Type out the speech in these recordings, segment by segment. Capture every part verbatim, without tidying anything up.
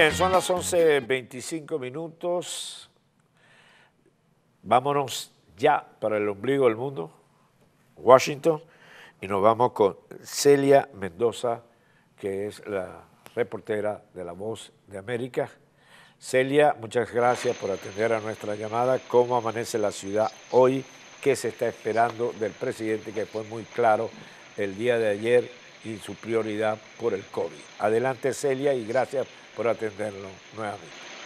Bien, son las once veinticinco minutos. Vámonos ya para el ombligo del mundo, Washington, y nos vamos con Celia Mendoza, que es la reportera de La Voz de América. Celia, muchas gracias por atender a nuestra llamada. ¿Cómo amanece la ciudad hoy? ¿Qué se está esperando del presidente, que fue muy claro el día de ayer y su prioridad por el COVID? Adelante, Celia, y gracias por atenderlo nuevamente.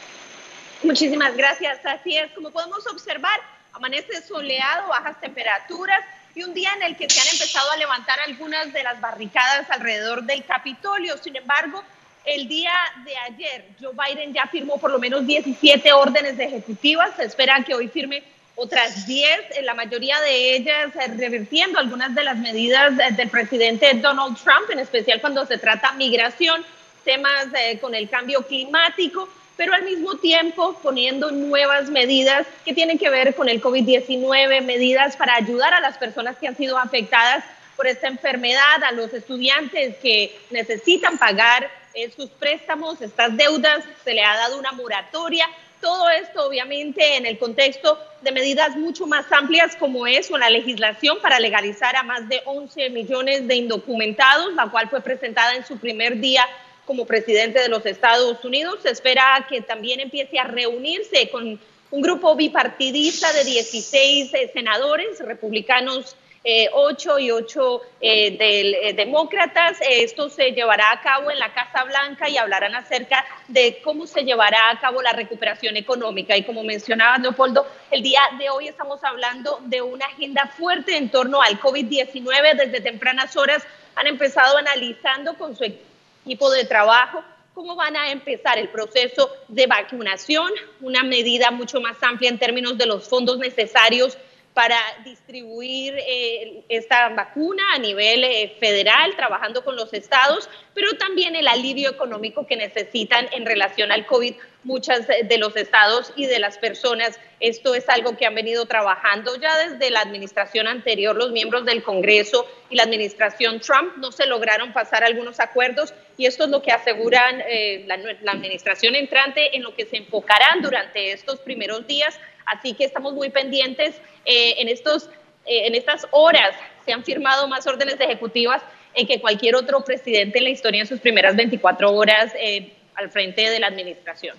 Muchísimas gracias. Así es, como podemos observar, amanece soleado, bajas temperaturas y un día en el que se han empezado a levantar algunas de las barricadas alrededor del Capitolio. Sin embargo, el día de ayer, Joe Biden ya firmó por lo menos diecisiete órdenes ejecutivas. Se espera que hoy firme otras diez, la mayoría de ellas revirtiendo algunas de las medidas del presidente Donald Trump, en especial cuando se trata migración, temas eh, con el cambio climático, pero al mismo tiempo poniendo nuevas medidas que tienen que ver con el COVID diecinueve, medidas para ayudar a las personas que han sido afectadas por esta enfermedad, a los estudiantes que necesitan pagar eh, sus préstamos, estas deudas, se le ha dado una moratoria. Todo esto obviamente en el contexto de medidas mucho más amplias como es una legislación para legalizar a más de once millones de indocumentados, la cual fue presentada en su primer día como presidente de los Estados Unidos. Se espera que también empiece a reunirse con un grupo bipartidista de dieciséis eh, senadores, republicanos eh, ocho y ocho eh, de, eh, demócratas. Esto se llevará a cabo en la Casa Blanca y hablarán acerca de cómo se llevará a cabo la recuperación económica. Y como mencionaba Leopoldo, el día de hoy estamos hablando de una agenda fuerte en torno al COVID diecinueve. Desde tempranas horas han empezado analizando con su equipo de trabajo cómo van a empezar el proceso de vacunación, una medida mucho más amplia en términos de los fondos necesarios para distribuir eh, esta vacuna a nivel eh, federal, trabajando con los estados, pero también el alivio económico que necesitan en relación al COVID muchas de los estados y de las personas. Esto es algo que han venido trabajando ya desde la administración anterior. Los miembros del Congreso y la administración Trump no se lograron pasar algunos acuerdos y esto es lo que aseguran eh, la, la administración entrante, en lo que se enfocarán durante estos primeros días. Así que estamos muy pendientes. Eh, en, estos, eh, en estas horas se han firmado más órdenes ejecutivas eh, que cualquier otro presidente en la historia en sus primeras veinticuatro horas eh, al frente de la administración.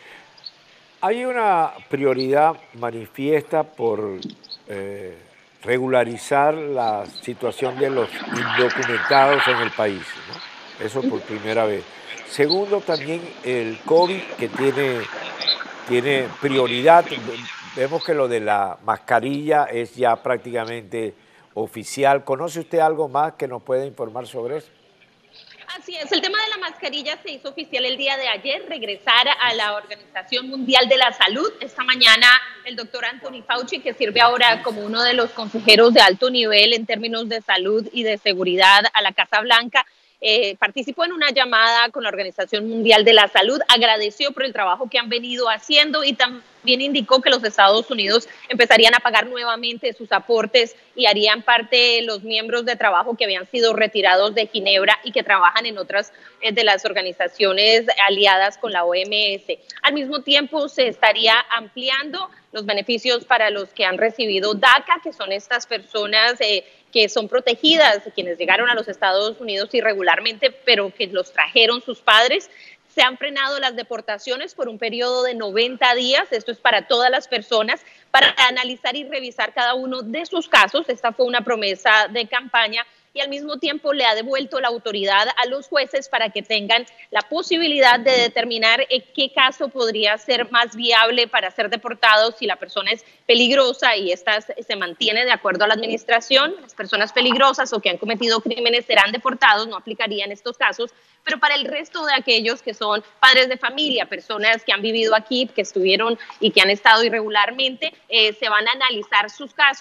Hay una prioridad manifiesta por eh, regularizar la situación de los indocumentados en el país, ¿no? Eso por primera vez. Segundo, también el COVID, que tiene, tiene prioridad. Vemos que lo de la mascarilla es ya prácticamente oficial. ¿Conoce usted algo más que nos pueda informar sobre eso? Así es, el tema de la mascarilla se hizo oficial el día de ayer, regresar a la Organización Mundial de la Salud. Esta mañana el doctor Anthony Fauci, que sirve ahora como uno de los consejeros de alto nivel en términos de salud y de seguridad a la Casa Blanca, eh, participó en una llamada con la Organización Mundial de la Salud, agradeció por el trabajo que han venido haciendo y también indicó que los Estados Unidos empezarían a pagar nuevamente sus aportes y harían parte los miembros de trabajo que habían sido retirados de Ginebra y que trabajan en otras eh, de las organizaciones aliadas con la O M S. Al mismo tiempo se estaría ampliando los beneficios para los que han recibido DACA, que son estas personas eh, que son protegidas, quienes llegaron a los Estados Unidos irregularmente, pero que los trajeron sus padres. Se han frenado las deportaciones por un periodo de noventa días, esto es para todas las personas, para analizar y revisar cada uno de sus casos. Esta fue una promesa de campaña y al mismo tiempo le ha devuelto la autoridad a los jueces para que tengan la posibilidad de determinar en qué caso podría ser más viable para ser deportado si la persona es peligrosa y esta se mantiene de acuerdo a la administración. Las personas peligrosas o que han cometido crímenes serán deportados, no aplicarían estos casos, pero para el resto de aquellos que son padres de familia, personas que han vivido aquí, que estuvieron y que han estado irregularmente, eh, se van a analizar sus casos.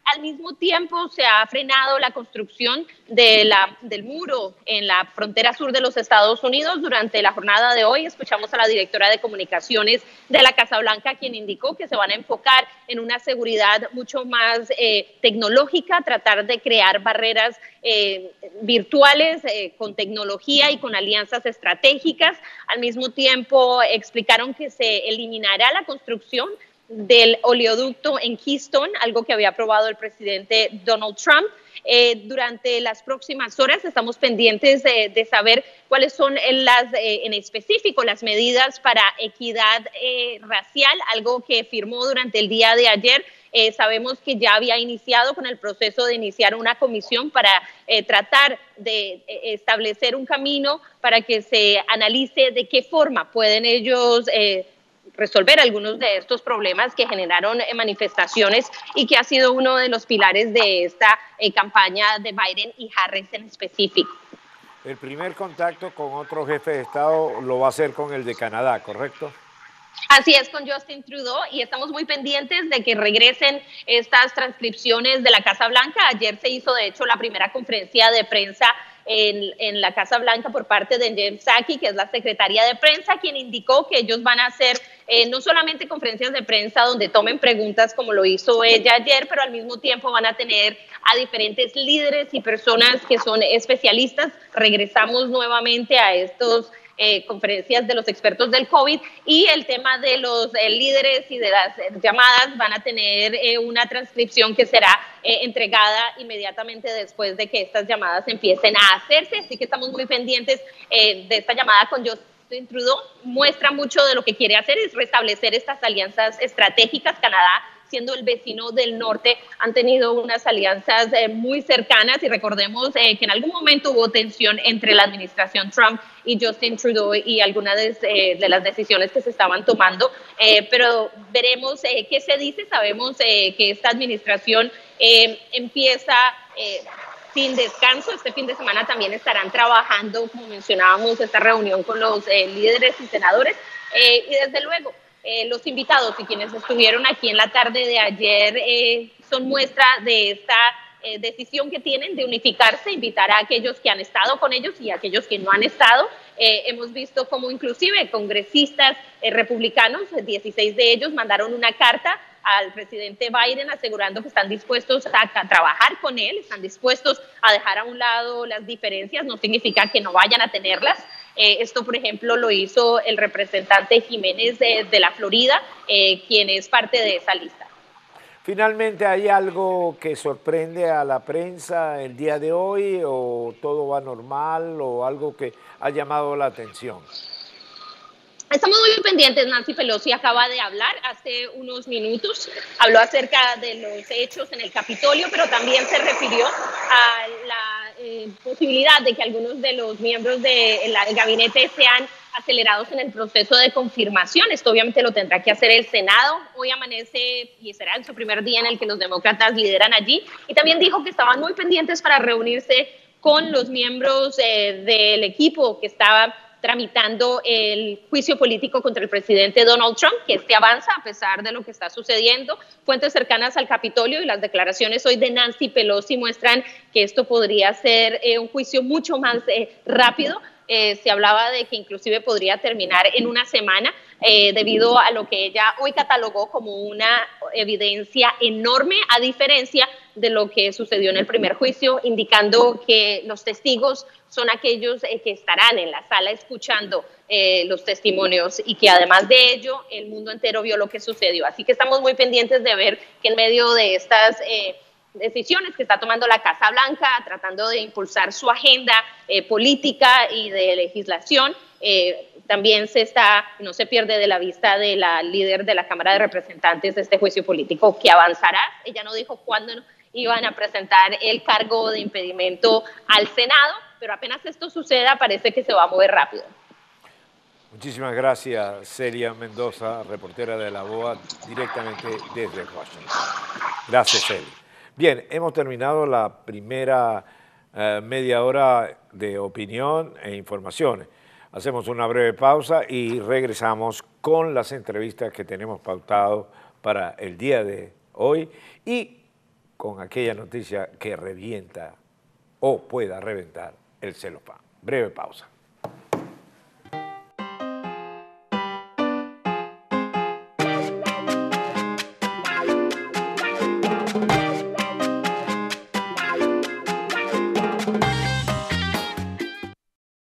Al mismo tiempo, se ha frenado la construcción de la, del muro en la frontera sur de los Estados Unidos. Durante la jornada de hoy escuchamos a la directora de comunicaciones de la Casa Blanca, quien indicó que se van a enfocar en una seguridad mucho más eh, tecnológica, tratar de crear barreras eh, virtuales eh, con tecnología y con alianzas estratégicas. Al mismo tiempo, explicaron que se eliminará la construcción del oleoducto en Keystone, algo que había aprobado el presidente Donald Trump. Eh, durante las próximas horas estamos pendientes de, de saber cuáles son las, eh, en específico las medidas para equidad eh, racial, algo que firmó durante el día de ayer. Eh, sabemos que ya había iniciado con el proceso de iniciar una comisión para eh, tratar de eh, establecer un camino para que se analice de qué forma pueden ellos eh, resolver algunos de estos problemas que generaron eh, manifestaciones y que ha sido uno de los pilares de esta eh, campaña de Biden y Harris en específico. El primer contacto con otro jefe de Estado lo va a hacer con el de Canadá, ¿correcto? Así es, con Justin Trudeau, y estamos muy pendientes de que regresen estas transcripciones de la Casa Blanca. Ayer se hizo, de hecho, la primera conferencia de prensa en, en la Casa Blanca por parte de Jen Psaki, que es la secretaria de prensa, quien indicó que ellos van a hacer eh, no solamente conferencias de prensa donde tomen preguntas como lo hizo ella ayer, pero al mismo tiempo van a tener a diferentes líderes y personas que son especialistas. Regresamos nuevamente a estos Eh, conferencias de los expertos del COVID, y el tema de los eh, líderes y de las eh, llamadas van a tener eh, una transcripción que será eh, entregada inmediatamente después de que estas llamadas empiecen a hacerse, así que estamos muy pendientes eh, de esta llamada con Justin Trudeau. Muestra mucho de lo que quiere hacer, es restablecer estas alianzas estratégicas. Canadá, siendo el vecino del norte, han tenido unas alianzas eh, muy cercanas, y recordemos eh, que en algún momento hubo tensión entre la administración Trump y Justin Trudeau y algunas de, eh, de las decisiones que se estaban tomando, eh, pero veremos eh, qué se dice. Sabemos eh, que esta administración eh, empieza eh, sin descanso. Este fin de semana también estarán trabajando, como mencionábamos, esta reunión con los eh, líderes y senadores, eh, y desde luego Eh, los invitados y quienes estuvieron aquí en la tarde de ayer eh, son muestra de esta eh, decisión que tienen de unificarse, invitar a aquellos que han estado con ellos y a aquellos que no han estado. Eh, hemos visto como inclusive congresistas eh, republicanos, dieciséis de ellos, mandaron una carta al presidente Biden asegurando que están dispuestos a, a trabajar con él, están dispuestos a dejar a un lado las diferencias. No significa que no vayan a tenerlas. Eh, esto, por ejemplo, lo hizo el representante Jiménez de, de la Florida, eh, quien es parte de esa lista. Finalmente, ¿hay algo que sorprende a la prensa el día de hoy, o todo va normal, o algo que ha llamado la atención? Estamos muy pendientes. Nancy Pelosi acaba de hablar hace unos minutos, habló acerca de los hechos en el Capitolio, pero también se refirió a la eh, posibilidad de que algunos de los miembros del de gabinete sean acelerados en el proceso de confirmación. Esto obviamente lo tendrá que hacer el Senado. Hoy amanece y será en su primer día en el que los demócratas lideran allí, y también dijo que estaban muy pendientes para reunirse con los miembros eh, del equipo que estaba tramitando el juicio político contra el presidente Donald Trump, que este avanza a pesar de lo que está sucediendo. Fuentes cercanas al Capitolio y las declaraciones hoy de Nancy Pelosi muestran que esto podría ser eh, un juicio mucho más eh, rápido. Eh, se hablaba de que inclusive podría terminar en una semana, eh, debido a lo que ella hoy catalogó como una evidencia enorme, a diferencia de lo que sucedió en el primer juicio, indicando que los testigos son aquellos eh, que estarán en la sala escuchando eh, los testimonios, y que además de ello el mundo entero vio lo que sucedió. Así que estamos muy pendientes de ver que en medio de estas eh, decisiones que está tomando la Casa Blanca, tratando de impulsar su agenda eh, política y de legislación, eh, también se está, no se pierde de la vista de la líder de la Cámara de Representantes de este juicio político, que avanzará. Ella no dijo cuándo iban a presentar el cargo de impedimento al Senado, pero apenas esto suceda parece que se va a mover rápido. Muchísimas gracias, Celia Mendoza, reportera de La Voz, directamente desde Washington. Gracias, Celia. Bien, hemos terminado la primera eh, media hora de opinión e informaciones. Hacemos una breve pausa y regresamos con las entrevistas que tenemos pautado para el día de hoy y con aquella noticia que revienta o pueda reventar el celofán. Breve pausa.